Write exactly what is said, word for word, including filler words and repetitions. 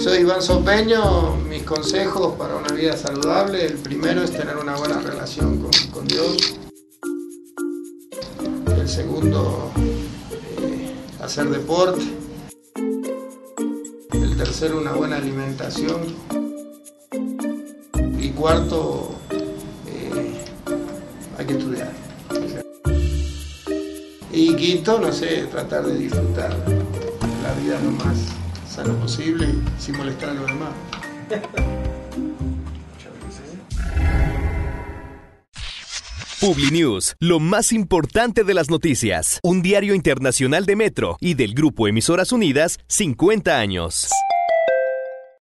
soy Iván Sopeño. Mis consejos para una vida saludable: el primero es tener una buena relación con, con Dios. El segundo, eh, hacer deporte. El tercero, una buena alimentación. Y cuarto, eh, hay que estudiar. Y quinto, no sé, tratar de disfrutar la vida lo más sano posible y sin molestar a los demás. Publinews, lo más importante de las noticias. Un diario internacional de Metro y del Grupo Emisoras Unidas, cincuenta años.